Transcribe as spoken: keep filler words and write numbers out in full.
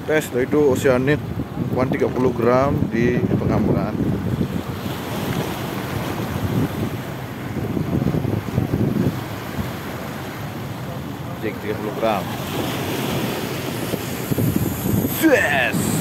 tes itu oceanic ukuran tiga puluh gram di pengamburan. Jig tiga puluh gram. Yes.